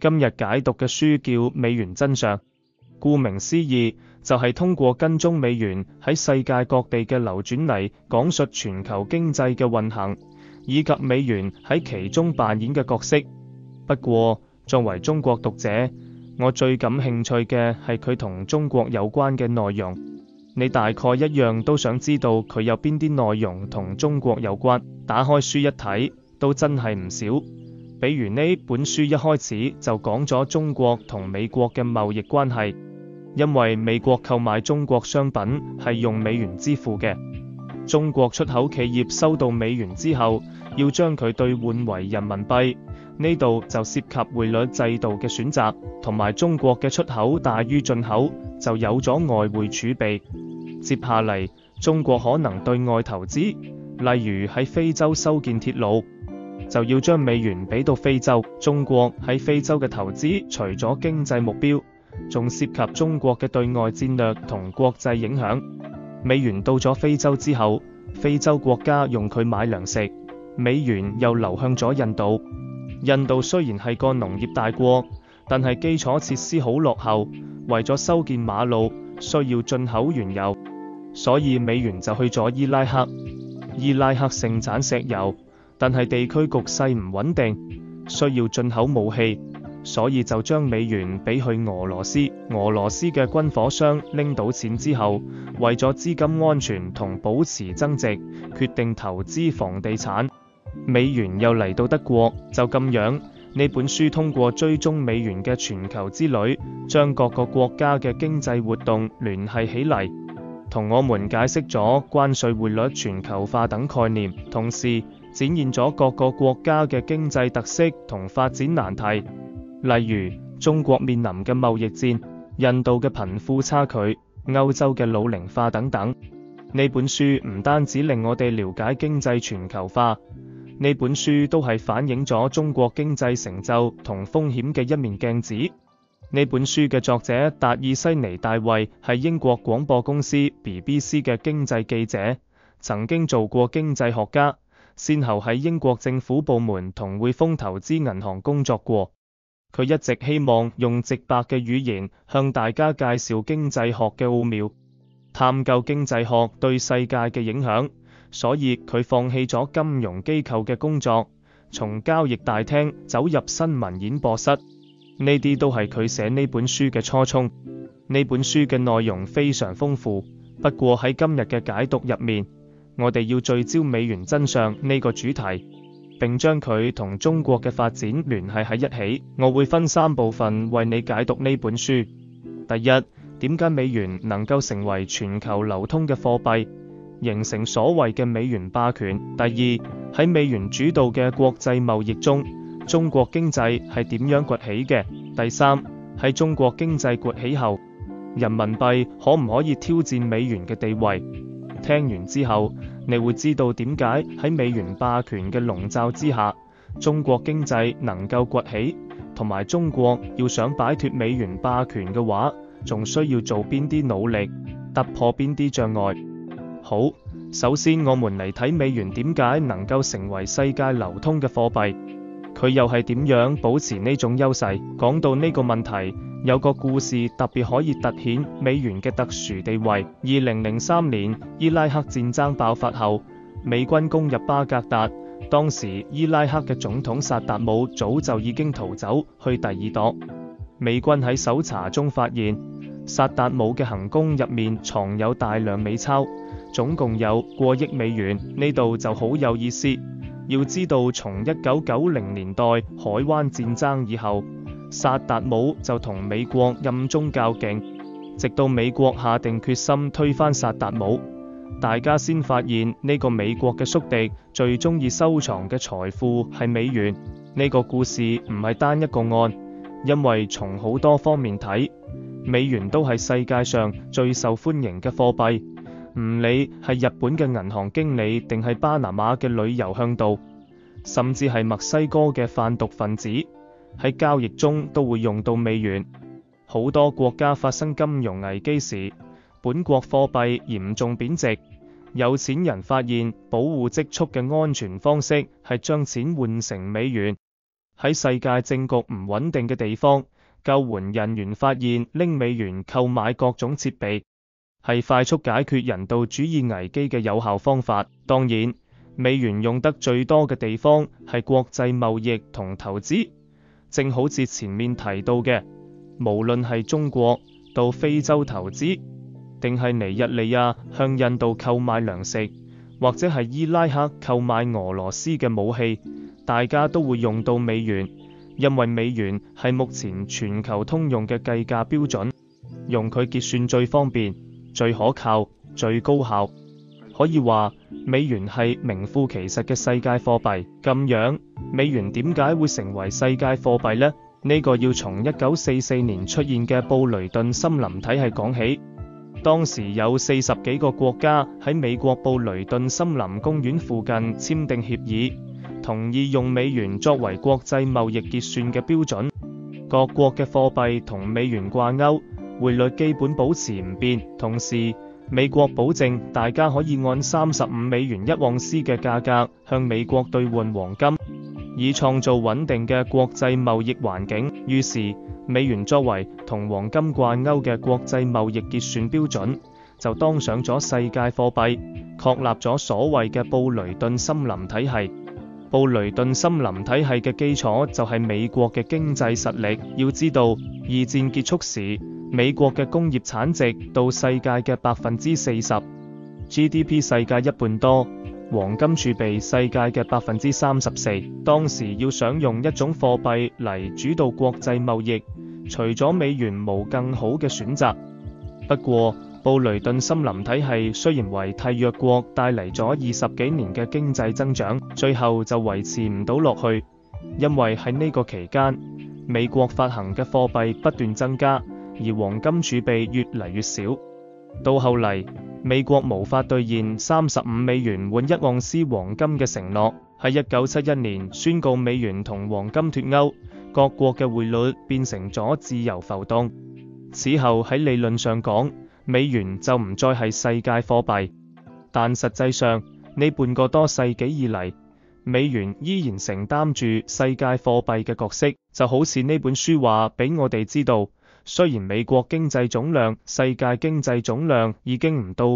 今日解讀嘅書叫《美元真相》，顧名思義就係通過跟蹤美元喺世界各地嘅流轉嚟講述全球經濟嘅運行，以及美元喺其中扮演嘅角色。不過，作為中國讀者，我最感興趣嘅係佢同中國有關嘅內容。你大概一樣都想知道佢有邊啲內容同中國有關。打開書一睇，都真係唔少。比如呢本書一開始就講咗中國同美國嘅貿易關係，因為美國購買中國商品係用美元支付嘅。中國出口企業收到美元之後，要將佢兌換為人民幣，呢度就涉及匯率制度嘅選擇，同埋中國嘅出口大於進口，就有咗外匯儲備。接下嚟，中國可能對外投資，例如喺非洲修建鐵路，就要將美元俾到非洲。中國喺非洲嘅投資除咗經濟目標，仲涉及中國嘅對外戰略同國際影響。美元到咗非洲之後，非洲國家用佢買糧食，美元又流向咗印度。印度雖然係個農業大國，但係基礎設施好落後，為咗修建馬路需要進口原油，所以美元就去咗伊拉克。伊拉克盛產石油，但係地區局勢唔穩定，需要進口武器，所以就將美元俾去俄羅斯。俄羅斯嘅軍火商拎到錢之後，為咗資金安全同保持增值，決定投資房地產。美元又嚟到德國，就咁樣，呢本書通過追蹤美元嘅全球之旅，將各個國家嘅經濟活動聯繫起嚟，同我們解釋咗關稅匯率全球化等概念，同時展現咗各個國家嘅經濟特色同發展難題，例如中國面臨嘅貿易戰、印度嘅貧富差距、歐洲嘅老齡化等等。呢本書唔單止令我哋了解經濟全球化，呢本書都係反映咗中國經濟成就同風險嘅一面鏡子。呢本書嘅作者達爾西尼大衛係英國廣播公司 BBC 嘅經濟記者，曾經做過經濟學家，先後喺英國政府部門同匯豐投資銀行工作過。佢一直希望用直白嘅語言向大家介紹經濟學嘅奧妙，探究經濟學對世界嘅影響。所以佢放棄咗金融機構嘅工作，從交易大廳走入新聞演播室。呢啲都係佢寫呢本書嘅初衷。呢本書嘅內容非常豐富，不過喺今日嘅解讀入面，我哋要聚焦美元真相呢個主題，並將佢同中國嘅發展聯繫喺一起。我會分3部分為你解讀呢本書。第一，點解美元能夠成為全球流通嘅貨幣，形成所謂嘅美元霸權？第二，喺美元主導嘅國際貿易中，中國經濟係點樣崛起嘅？第三，喺中國經濟崛起後，人民幣可唔可以挑戰美元嘅地位？聽完之後，你會知道點解喺美元霸權嘅籠罩之下，中國經濟能夠崛起，同埋中國要想擺脫美元霸權嘅話，仲需要做邊啲努力，突破邊啲障礙。好，首先我們嚟睇美元點解能夠成為世界流通嘅貨幣，佢又係點樣保持呢種優勢？講到呢個問題，有個故事特別可以凸顯美元嘅特殊地位。2003年伊拉克戰爭爆發後，美軍攻入巴格達，當時伊拉克嘅總統薩達姆早就已經逃走去第二度。美軍喺搜查中發現，薩達姆嘅行宮入面藏有大量美鈔，總共有過億美元。呢度就好有意思。要知道，從1990年代海灣戰爭以後，薩達姆就同美國暗中較勁，直到美國下定決心推翻薩達姆，大家先發現呢個美國嘅宿敵最中意收藏嘅財富係美元。呢個故事唔係單一個案，因為從好多方面睇，美元都係世界上最受歡迎嘅貨幣。唔理係日本嘅銀行經理，定係巴拿馬嘅旅遊向導，甚至係墨西哥嘅販毒分子，喺交易中都會用到美元。好多國家發生金融危機時，本國貨幣嚴重貶值。有錢人發現保護積蓄嘅安全方式係將錢換成美元。 喺世界政局唔穩定嘅地方，救援人員發現拎美元購買各種設備，係快速解決人道主義危機嘅有效方法。當然，美元用得最多嘅地方係國際貿易同投資，正好似前面提到嘅，無論係中國到非洲投資，定係尼日利亞向印度購買糧食，或者係伊拉克購買俄羅斯嘅武器，大家都會用到美元，因為美元係目前全球通用嘅計價標準，用佢結算最方便、最可靠、最高效。可以話美元係名副其實嘅世界貨幣。咁樣，美元點解會成為世界貨幣呢？呢個要從1944年出現嘅布雷頓森林體系講起。當時有40幾個國家喺美國布雷頓森林公園附近簽訂協議，同意用美元作為國際貿易結算嘅標準。各國嘅貨幣同美元掛鈎，匯率基本保持唔變。同時，美國保證大家可以按35美元一盎司嘅價格向美國兌換黃金，以創造穩定嘅國際貿易環境。於是，美元作為同黃金掛鈎嘅國際貿易結算標準，就當上咗世界貨幣，確立咗所謂嘅布雷頓森林體系。布雷頓森林體系嘅基礎就係美國嘅經濟實力。要知道，二戰結束時，美國嘅工業產值到世界嘅40%，GDP 世界一半多，黃金儲備世界嘅34%。當時要想用一種貨幣嚟主導國際貿易，除咗美元冇更好嘅選擇。不過，布雷頓森林體系雖然為締約國帶嚟咗20幾年嘅經濟增長，最後就維持唔到落去，因為喺呢個期間，美國發行嘅貨幣不斷增加，而黃金儲備越嚟越少。到後嚟，美國無法兌現35美元換一盎司黃金嘅承諾，喺1971年宣告美元同黃金脫鈎，各國嘅匯率變成咗自由浮動。此後喺理論上講，美元就唔再係世界貨幣，但實際上呢半個多世紀以嚟，美元依然承擔住世界貨幣嘅角色。就好似呢本書話俾我哋知道，雖然美國經濟總量、世界經濟總量已經唔到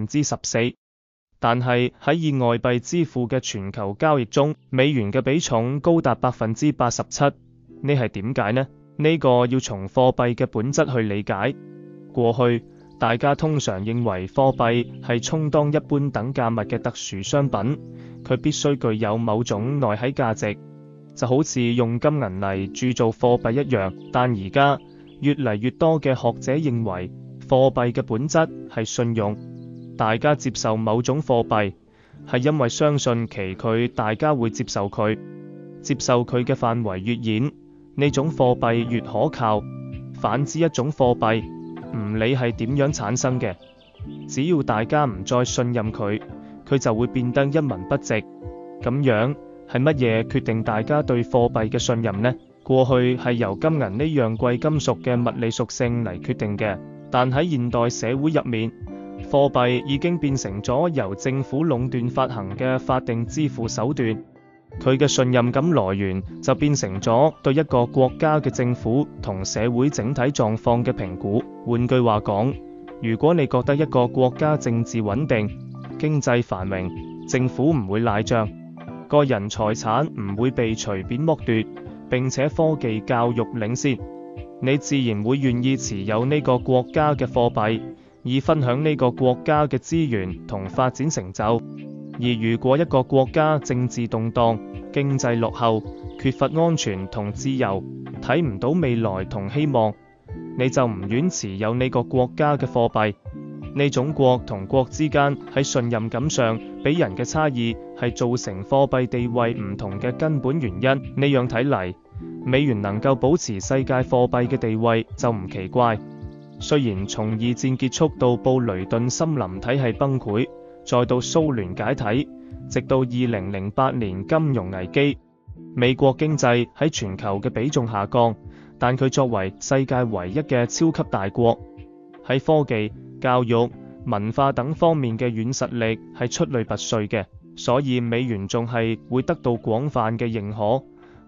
14%，但係喺以外幣支付嘅全球交易中，美元嘅比重高達87%。呢係點解呢？呢個要從貨幣嘅本質去理解。過去大家通常認為貨幣係充當一般等價物嘅特殊商品，佢必須具有某種內喺價值，就好似用金銀嚟鑄造貨幣一樣。但而家越嚟越多嘅學者認為貨幣嘅本質係信用。大家接受某種貨幣係因為相信佢，大家會接受佢，接受佢嘅範圍越演，呢種貨幣越可靠。反之，一種貨幣唔理係點樣產生嘅，只要大家唔再信任佢，佢就會變得一文不值。咁樣係乜嘢決定大家對貨幣嘅信任呢？過去係由金銀呢樣貴金屬嘅物理屬性嚟決定嘅，但喺現代社會入面，貨幣已經變成咗由政府壟斷發行嘅法定支付手段。佢嘅信任感來源就變成咗對一個國家嘅政府同社會整體狀況嘅評估。換句話講，如果你覺得一個國家政治穩定、經濟繁榮、政府唔會賴帳、個人財產唔會被隨便剝奪，並且科技教育領先，你自然會願意持有呢個國家嘅貨幣，以分享呢個國家嘅資源同發展成就。而如果一個國家政治動盪、經濟落後、缺乏安全同自由、睇唔到未來同希望，你就唔願持有呢個國家嘅貨幣。呢種國同國之間喺信任感上俾人嘅差異，係造成貨幣地位唔同嘅根本原因。呢樣睇嚟，美元能夠保持世界貨幣嘅地位就唔奇怪。雖然從二戰結束到布雷頓森林體系崩潰，再到蘇聯解體，直到2008年金融危機，美國經濟喺全球嘅比重下降，但佢作為世界唯一嘅超級大國，喺科技、教育、文化等方面嘅軟實力係出類拔萃嘅，所以美元仲係會得到廣泛嘅認可。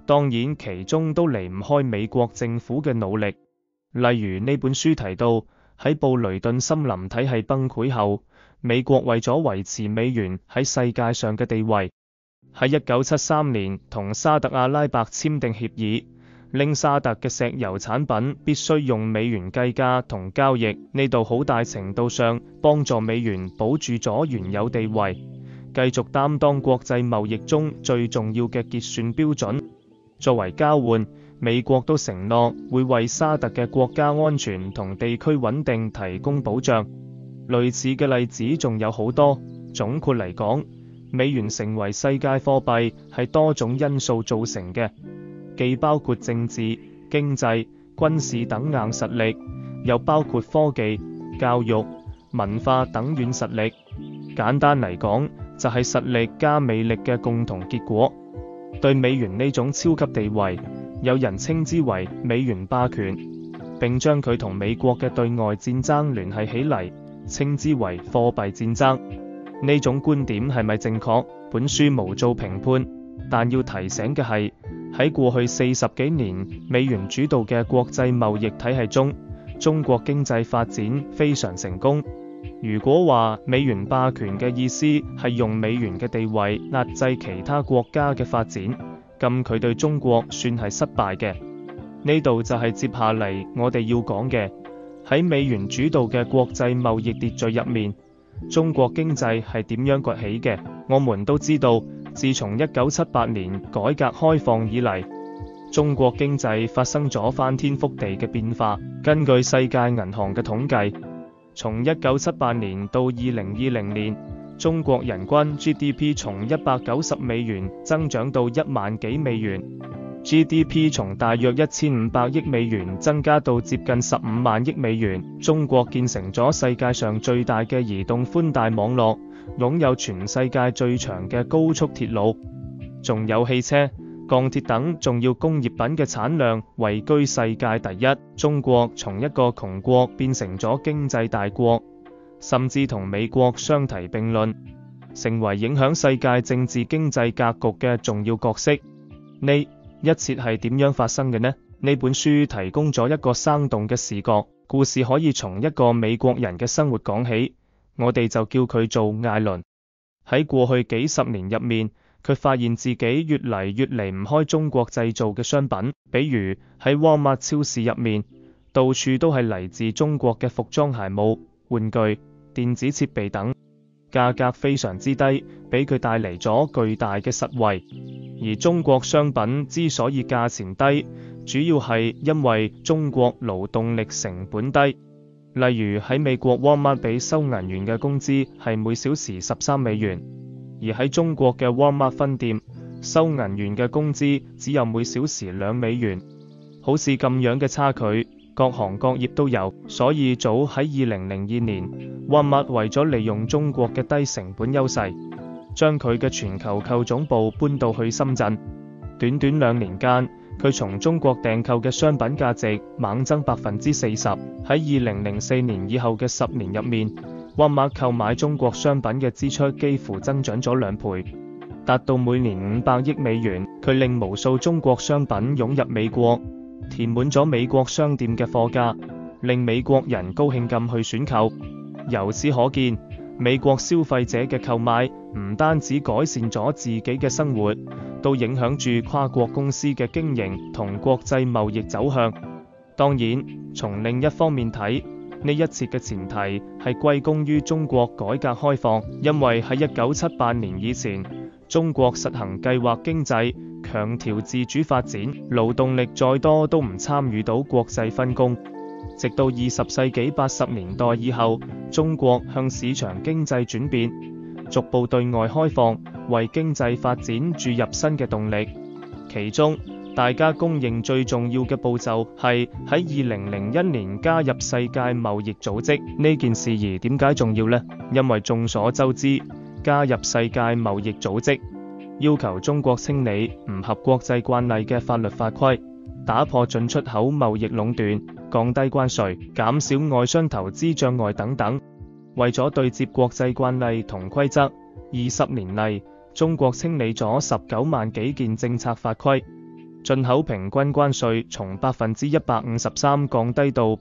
當然其中都離唔開美國政府嘅努力。例如呢本書提到，喺布雷頓森林體系崩潰後，美國為咗維持美元喺世界上嘅地位，喺1973年同沙特阿拉伯簽訂協議，令沙特嘅石油產品必須用美元計價同交易。呢度好大程度上幫助美元保住咗原有地位，繼續擔當國際貿易中最重要嘅結算標準。作為交換，美國都承諾會為沙特嘅國家安全同地區穩定提供保障。類似嘅例子仲有好多。總括嚟講，美元成為世界貨幣係多種因素造成嘅，既包括政治、經濟、軍事等硬實力，又包括科技、教育、文化等軟實力。簡單嚟講，就係實力加魅力嘅共同結果。對美元呢種超級地位，有人稱之為美元霸權，並將佢同美國嘅對外戰爭聯繫起嚟，稱之為貨幣戰爭。呢種觀點係咪正確？本書無做評判，但要提醒嘅係，喺過去40幾年美元主導嘅國際貿易體系中，中國經濟發展非常成功。如果話美元霸權嘅意思係用美元嘅地位壓制其他國家嘅發展，咁佢對中國算係失敗嘅。呢度就係接下嚟我哋要講嘅，喺美元主導嘅國際貿易秩序入面，中國經濟係點樣崛起嘅？我們都知道，自從1978年改革開放以嚟，中國經濟發生咗翻天覆地嘅變化。根據世界銀行嘅統計，從1978年到2020年，中國人均 GDP 從190美元增長到1萬幾美元。GDP 從大約1500億美元增加到接近15萬億美元。中國建成咗世界上最大嘅移動寬帶網絡，擁有全世界最長嘅高速鐵路，仲有汽車、鋼鐵等重要工業品嘅產量位居世界第一。中國從一個窮國變成咗經濟大國，甚至同美國相提並論，成為影響世界政治經濟格局嘅重要角色。呢一切係點樣發生嘅呢？呢本書提供咗一個生動嘅視角，故事可以從一個美國人嘅生活講起，我哋就叫佢做艾倫。喺過去幾十年入面，佢發現自己越嚟越離唔開中國製造嘅商品，比如喺沃爾瑪超市入面，到處都係嚟自中國嘅服裝鞋帽、玩具、電子設備等，價格非常之低，俾佢帶嚟咗巨大嘅實惠。而中國商品之所以價錢低，主要係因為中國勞動力成本低。例如喺美國沃爾瑪俾收銀員嘅工資係每小時13美元，而喺中國嘅沃爾瑪分店，收銀員嘅工資只有每小時2美元。好似咁樣嘅差距，各行各業都有。所以早喺2002年，沃爾瑪為咗利用中國嘅低成本優勢，將佢嘅全球購總部搬到去深圳。短短2年間，佢從中國訂購嘅商品價值猛增40%。喺2004年以後嘅10年入面，沃爾瑪購買中國商品嘅支出幾乎增長咗2倍，達到每年500億美元。佢令無數中國商品湧入美國，填滿咗美國商店嘅貨架，令美國人高興咁去選購。由此可見，美國消費者嘅購買唔單止改善咗自己嘅生活，都影響住跨國公司嘅經營同國際貿易走向。當然，從另一方面睇，呢一切嘅前提係歸功於中國改革開放，因為喺1978年以前，中國實行計劃經濟，強調自主發展，勞動力再多都唔參與到國際分工。直到20世紀80年代以後，中國向市場經濟轉變，逐步對外開放，為經濟發展注入新嘅動力。其中，大家公認最重要嘅步驟係喺2001年加入世界貿易組織。呢件事兒點解重要呢？因為眾所周知，加入世界貿易組織要求中國清理唔合國際慣例嘅法律法規，打破進出口貿易壟斷，降低關稅，減少外商投資障礙等等。為咗對接國際慣例同規則，20年嚟，中國清理咗19萬幾件政策法規。 進口平均關稅從153%降低到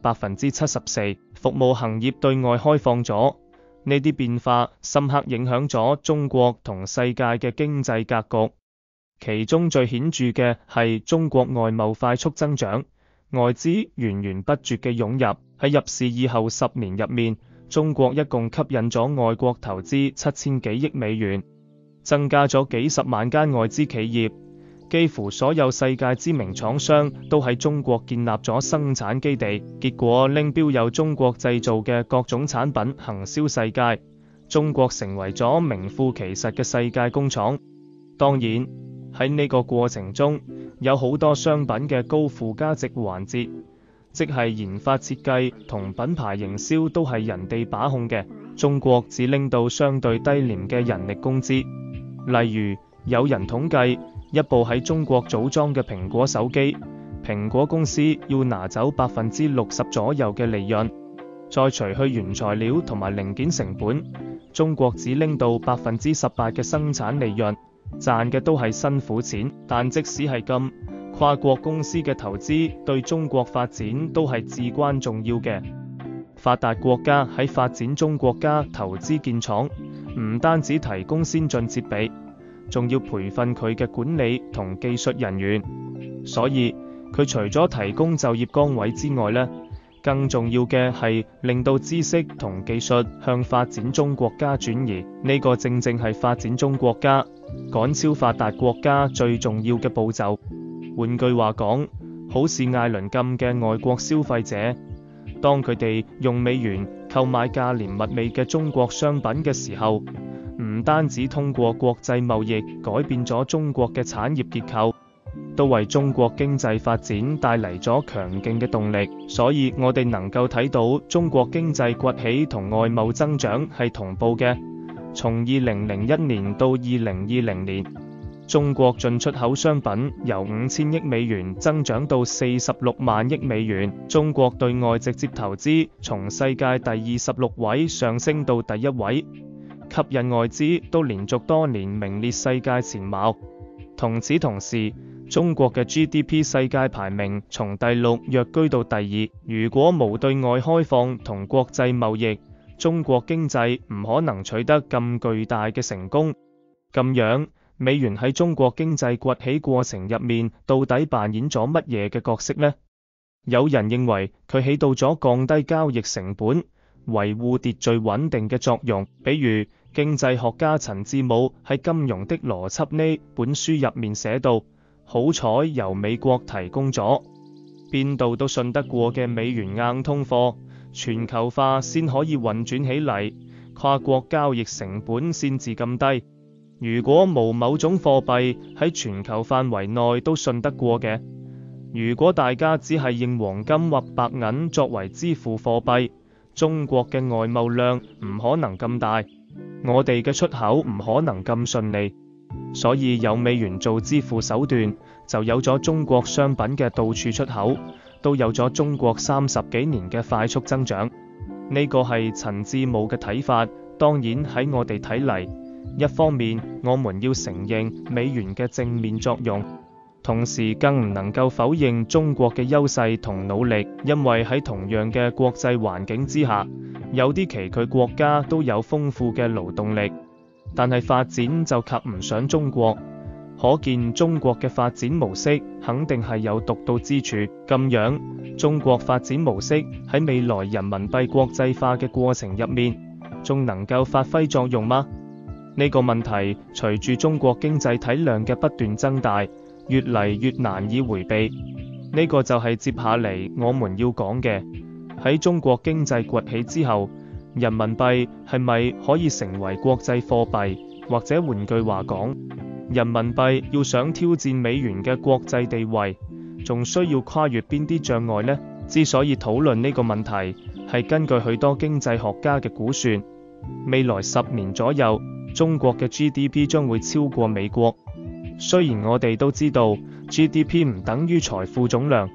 74%，服務行業對外開放咗。呢啲變化深刻影響咗中國同世界嘅經濟格局。其中最顯著嘅係中國外貿快速增長，外資源源不絕嘅湧入。喺入市以後10年入面，中國一共吸引咗外國投資7000幾億美元，增加咗幾十萬間外資企業。幾乎所有世界知名廠商都喺中國建立咗生產基地，結果令標有中國製造嘅各種產品行銷世界，中國成為咗名副其實嘅世界工廠。當然喺呢個過程中，有好多商品嘅高附加值環節，即係研發設計同品牌營銷都係人哋把控嘅，中國只拎到相對低廉嘅人力工資。例如有人統計，一部喺中國組裝嘅蘋果手機，蘋果公司要拿走60%左右嘅利潤，再除去原材料同埋零件成本，中國只拎到18%嘅生產利潤，賺嘅都係辛苦錢。但即使係咁，跨國公司嘅投資對中國發展都係至關重要嘅。發達國家喺發展中國家投資建廠，唔單止提供先進設備，仲要培訓佢嘅管理同技術人員，所以佢除咗提供就業崗位之外呢，更重要嘅係令到知識同技術向發展中國家轉移。呢個正正係發展中國家趕超發達國家最重要嘅步驟。換句話講，好似艾倫咁嘅外國消費者，當佢哋用美元購買價廉物美嘅中國商品嘅時候，唔單止通過國際貿易改變咗中國嘅產業結構，都為中國經濟發展帶嚟咗強勁嘅動力。所以我哋能夠睇到中國經濟崛起同外貿增長係同步嘅。從2001年到2020年，中國進出口商品由5000億美元增長到46萬億美元，中國對外直接投資從世界第26位上升到第1位。吸引外資都連續多年名列世界前茅。同此同時，中國嘅 GDP 世界排名從第6躍居到第2。如果冇對外開放同國際貿易，中國經濟唔可能取得咁巨大嘅成功。咁樣，美元喺中國經濟崛起過程入面到底扮演咗乜嘢嘅角色呢？有人認為佢起到咗降低交易成本、維護秩序穩定嘅作用。比如經濟學家陳志武喺《金融的邏輯》呢本書入面寫到，好彩由美國提供咗邊度都信得過嘅美元硬通貨，全球化先可以運轉起嚟，跨國交易成本先至咁低。如果冇某種貨幣喺全球範圍內都信得過嘅，如果大家只係認黃金或白銀作為支付貨幣，中國嘅外貿量唔可能咁大，我哋嘅出口唔可能咁順利。所以有美元做支付手段，就有咗中國商品嘅到處出口，都有咗中國30幾年嘅快速增長。呢個係陳志武嘅睇法。當然喺我哋睇嚟，一方面我們要承認美元嘅正面作用，同時更唔能夠否認中國嘅優勢同努力，因為喺同樣嘅國際環境之下，有啲崎嶇國家都有豐富嘅勞動力，但係發展就及唔上中國。可見中國嘅發展模式肯定係有獨到之處。咁樣，中國發展模式喺未來人民幣國際化嘅過程入面，仲能夠發揮作用嗎？呢個問題隨住中國經濟體量嘅不斷增大，越嚟越難以迴避。呢個就係接下嚟我們要講嘅。喺中國經濟崛起之後，人民幣係咪可以成為國際貨幣？或者換句話講，人民幣要想挑戰美元嘅國際地位，仲需要跨越邊啲障礙呢？之所以討論呢個問題，係根據許多經濟學家嘅估算，未來10年左右，中國嘅 GDP 將會超過美國。雖然我哋都知道 GDP 唔等於財富總量，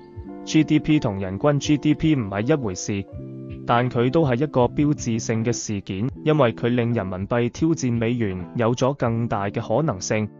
GDP 同人均 GDP 唔係一回事，但佢都係一個標誌性嘅事件，因為佢令人民幣挑戰美元有咗更大嘅可能性。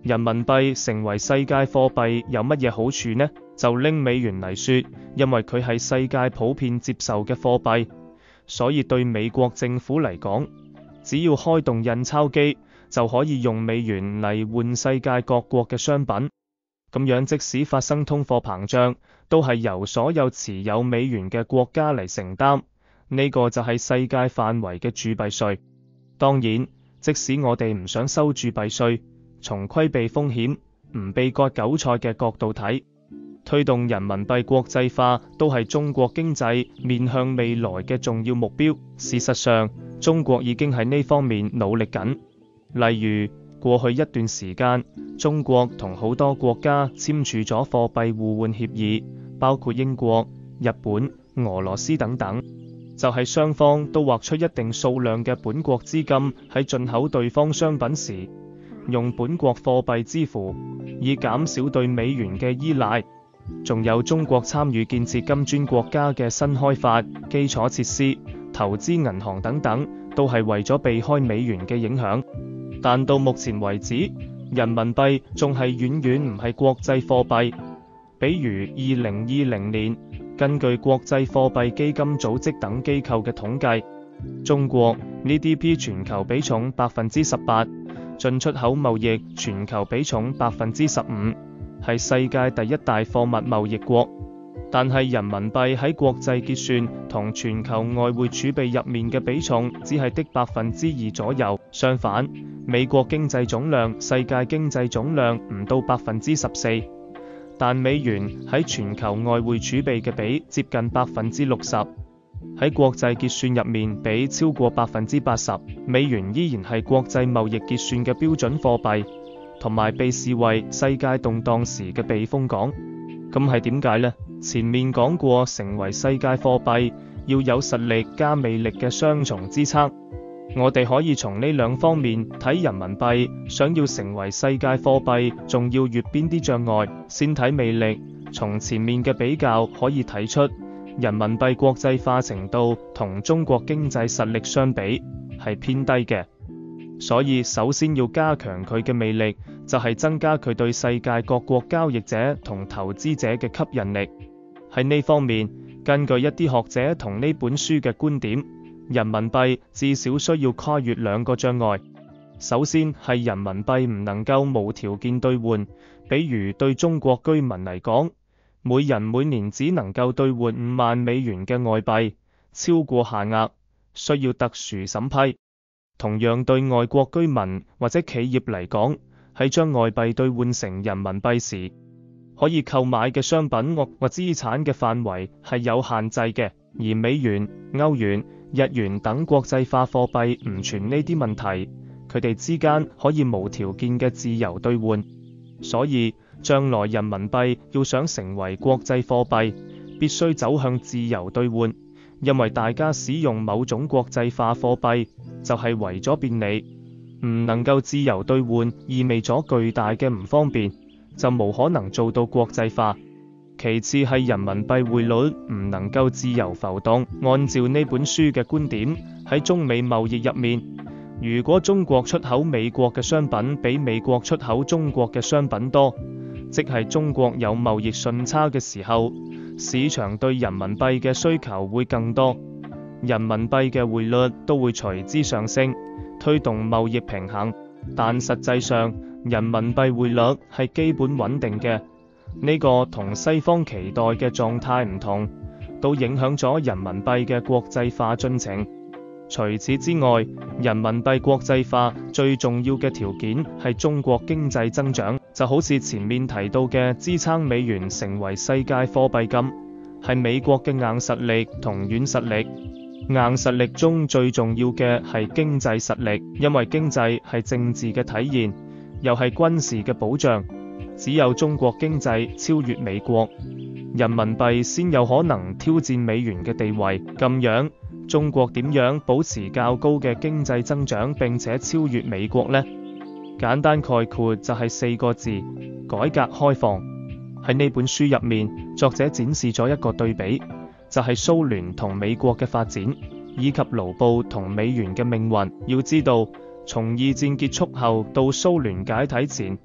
人民幣成為世界貨幣有乜嘢好處呢？就拎美元嚟說，因為佢係世界普遍接受嘅貨幣，所以對美國政府嚟講，只要開動印鈔機，就可以用美元嚟換世界各國嘅商品。咁樣即使發生通貨膨脹，都係由所有持有美元嘅國家嚟承擔。呢個就係世界範圍嘅鑄幣稅。當然，即使我哋唔想收鑄幣稅，從規避風險、唔被割韭菜嘅角度睇，推動人民幣國際化都係中國經濟面向未來嘅重要目標。事實上，中國已經喺呢方面努力緊。例如，過去一段時間，中國同好多國家簽署咗貨幣互換協議，包括英國、日本、俄羅斯等等，就係雙方都劃出一定數量嘅本國資金喺進口對方商品時，用本國貨幣支付，以減少對美元嘅依賴。仲有中國參與建設金磚國家嘅新開發、基礎設施、投資銀行等等，都係為咗避開美元嘅影響。但到目前為止，人民幣仲係遠遠唔係國際貨幣。比如2020年，根據國際貨幣基金組織等機構嘅統計，中國 GDP 全球比重18%，進出口貿易全球比重15%，係世界第一大貨物貿易國。但係人民幣喺國際結算同全球外匯儲備入面嘅比重只係的2%左右。相反，美國經濟總量、世界經濟總量唔到14%，但美元喺全球外匯儲備嘅比接近60%，喺國際結算入面比超過80%。美元依然係國際貿易結算嘅標準貨幣，同埋被視為世界動盪時嘅避風港。咁係點解呢？前面講過，成為世界貨幣要有實力加魅力嘅雙重支撐。我哋可以從呢兩方面睇人民幣想要成為世界貨幣，仲要越邊啲障礙。先睇魅力，從前面嘅比較可以睇出，人民幣國際化程度同中國經濟實力相比係偏低嘅。所以首先要加強佢嘅魅力，就係增加佢對世界各國交易者同投資者嘅吸引力。喺呢方面，根據一啲學者同呢本書嘅觀點，人民幣至少需要跨越2個障礙。首先係人民幣唔能夠無條件兌換，比如對中國居民嚟講，每人每年只能夠兌換5萬美元嘅外幣，超過限額需要特殊審批。同樣對外國居民或者企業嚟講，喺將外幣兌換成人民幣時，可以購買嘅商品或資產嘅範圍係有限制嘅，而美元、歐元、日元等國際化貨幣唔存呢啲問題，佢哋之間可以無條件嘅自由兌換。所以將來人民幣要想成為國際貨幣，必須走向自由兌換，因為大家使用某種國際化貨幣就係為咗便利，唔能夠自由兌換意味咗巨大嘅唔方便，就無可能做到國際化。其次係人民幣匯率唔能夠自由浮動。按照呢本書嘅觀點，喺中美貿易入面，如果中國出口美國嘅商品比美國出口中國嘅商品多，即係中國有貿易順差嘅時候，市場對人民幣嘅需求會更多，人民幣嘅匯率都會隨之上升，推動貿易平衡。但實際上，人民幣匯率係基本穩定嘅，呢個同西方期待嘅狀態唔同，都影響咗人民幣嘅國際化進程。除此之外，人民幣國際化最重要嘅條件係中國經濟增長，就好似前面提到嘅支撐美元成為世界貨幣咁，係美國嘅硬實力同軟實力。硬實力中最重要嘅係經濟實力，因為經濟係政治嘅體現，又係軍事嘅保障。只有中國經濟超越美國，人民幣先有可能挑戰美元嘅地位。咁樣，中國點樣保持較高嘅經濟增長並且超越美國呢？簡單概括就係4個字：改革開放。喺呢本書入面，作者展示咗一個對比，就係蘇聯同美國嘅發展，以及盧布同美元嘅命運。要知道，從2戰結束後到蘇聯解體前，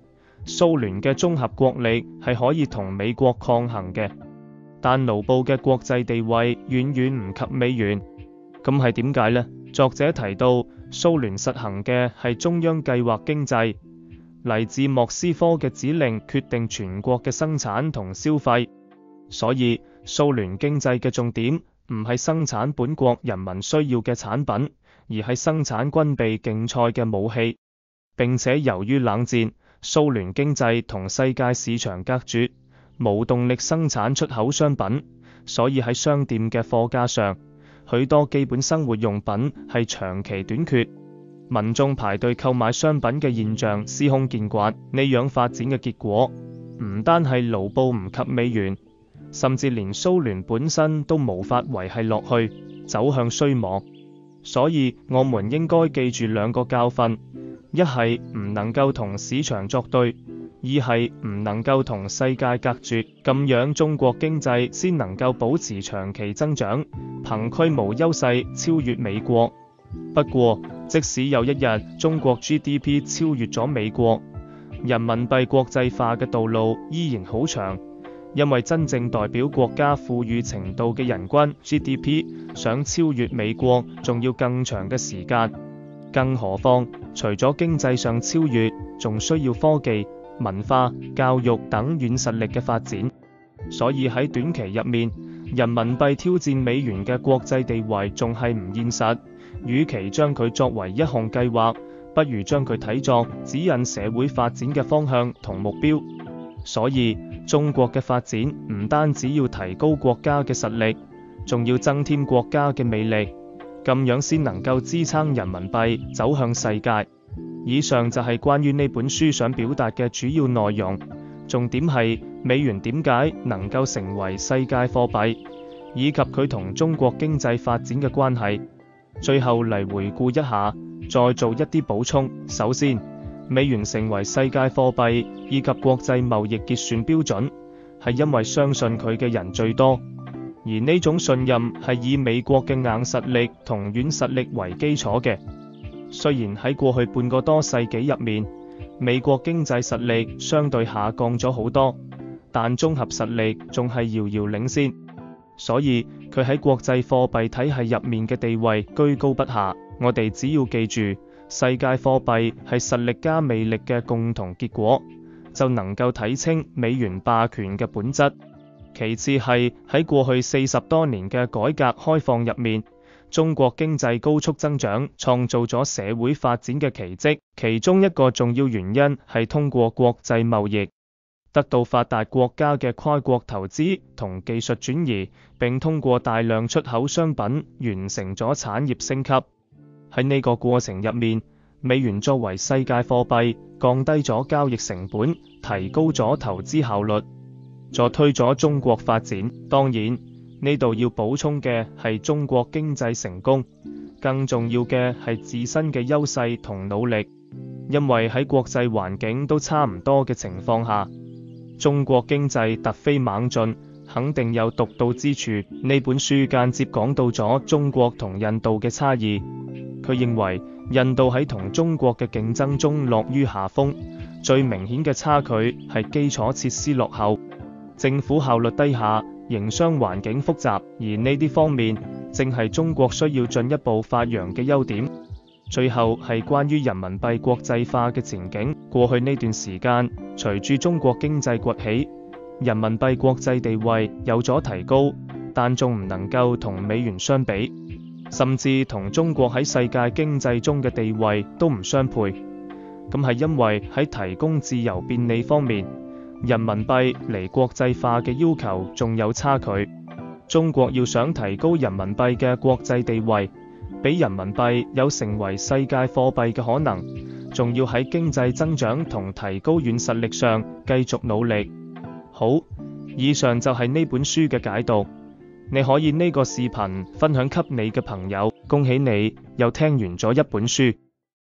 蘇聯嘅綜合國力係可以同美國抗衡嘅，但盧布嘅國際地位遠遠唔及美元。咁係點解呢？作者提到，蘇聯實行嘅係中央計劃經濟，嚟自莫斯科嘅指令決定全國嘅生產同消費，所以蘇聯經濟嘅重點唔係生產本國人民需要嘅產品，而係生產軍備競賽嘅武器。並且由於冷戰，蘇聯經濟同世界市場隔絕，無動力生產出口商品，所以喺商店嘅貨架上，許多基本生活用品係長期短缺，民眾排隊購買商品嘅現象司空見慣。呢樣發展嘅結果，唔單係盧布唔及美元，甚至連蘇聯本身都無法維繫落去，走向衰亡。所以我們應該記住兩個教訓：一係唔能夠同市場作對，二係唔能夠同世界隔絕，咁樣中國經濟先能夠保持長期增長，憑規模優勢超越美國。不過，即使有一日中國 GDP 超越咗美國，人民幣國際化嘅道路依然好長，因為真正代表國家富裕程度嘅人均 GDP 想超越美國，仲要更長嘅時間。更何況，除咗經濟上超越，仲需要科技、文化、教育等軟實力嘅發展。所以喺短期入面，人民幣挑戰美元嘅國際地位仲係唔現實。與其將佢作為一項計劃，不如將佢睇作指引社會發展嘅方向同目標。所以中國嘅發展唔單止要提高國家嘅實力，仲要增添國家嘅魅力，咁樣先能夠支撐人民幣走向世界。以上就係關於呢本書想表達嘅主要內容，重點係美元點解能夠成為世界貨幣，以及佢同中國經濟發展嘅關係。最後嚟回顧一下，再做一啲補充。首先，美元成為世界貨幣以及國際貿易結算標準，係因為相信佢嘅人最多，而呢種信任係以美國嘅硬實力同軟實力為基礎嘅。雖然喺過去半個多世紀入面，美國經濟實力相對下降咗好多，但綜合實力仲係遙遙領先，所以佢喺國際貨幣體系入面嘅地位居高不下。我哋只要記住，世界貨幣係實力加魅力嘅共同結果，就能夠睇清美元霸權嘅本質。其次係喺過去40多年嘅改革開放入面，中國經濟高速增長，創造咗社會發展嘅奇蹟。其中一個重要原因係通過國際貿易，得到發達國家嘅跨國投資同技術轉移，並通過大量出口商品完成咗產業升級。喺呢個過程入面，美元作為世界貨幣，降低咗交易成本，提高咗投資效率，助推咗中國發展。當然，呢度要補充嘅係中國經濟成功，更重要嘅係自身嘅優勢同努力。因為喺國際環境都差唔多嘅情況下，中國經濟突飛猛進，肯定有獨到之處。呢本書間接講到咗中國同印度嘅差異。佢認為印度喺同中國嘅競爭中落於下風，最明顯嘅差距係基礎設施落後、政府效率低下、營商環境複雜，而呢啲方面正係中國需要進一步發揚嘅優點。最後係關於人民幣國際化嘅前景。過去呢段時間，隨住中國經濟崛起，人民幣國際地位有咗提高，但仲唔能夠同美元相比，甚至同中國喺世界經濟中嘅地位都唔相配。咁係因為喺提供自由便利方面，人民幣離國際化嘅要求仲有差距。中國要想提高人民幣嘅國際地位，俾人民幣有成為世界貨幣嘅可能，仲要喺經濟增長同提高軟實力上繼續努力。好，以上就係呢本書嘅解讀。你可以呢個視頻分享給你嘅朋友，恭喜你又聽完咗一本書。